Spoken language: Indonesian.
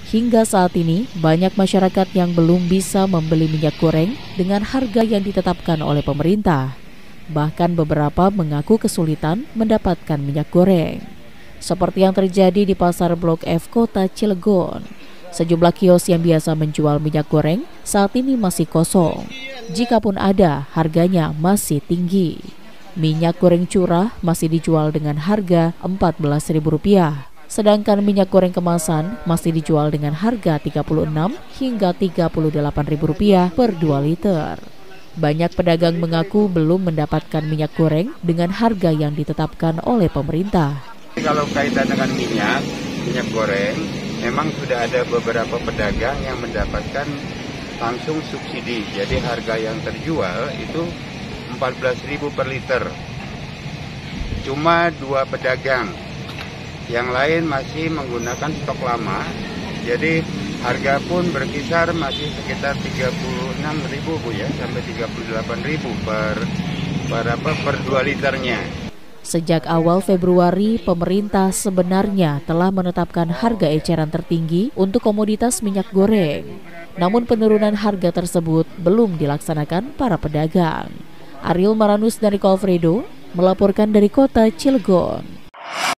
Hingga saat ini, banyak masyarakat yang belum bisa membeli minyak goreng dengan harga yang ditetapkan oleh pemerintah. Bahkan beberapa mengaku kesulitan mendapatkan minyak goreng. Seperti yang terjadi di Pasar Blok F Kota Cilegon. Sejumlah kios yang biasa menjual minyak goreng saat ini masih kosong. Jikapun ada, harganya masih tinggi. Minyak goreng curah masih dijual dengan harga Rp14.000. Sedangkan minyak goreng kemasan masih dijual dengan harga Rp36 hingga Rp38.000 per 2 liter. Banyak pedagang mengaku belum mendapatkan minyak goreng dengan harga yang ditetapkan oleh pemerintah. Kalau kaitan dengan minyak goreng, memang sudah ada beberapa pedagang yang mendapatkan langsung subsidi. Jadi harga yang terjual itu Rp14.000 per liter. Cuma 2 pedagang. Yang lain masih menggunakan stok lama, jadi harga pun berkisar masih sekitar Rp36.000 Bu ya, sampai Rp38.000 per 2 liternya. Sejak awal Februari, pemerintah sebenarnya telah menetapkan harga eceran tertinggi untuk komoditas minyak goreng. Namun penurunan harga tersebut belum dilaksanakan para pedagang. Ariel Maranus dari Kolfredo melaporkan dari Kota Cilegon.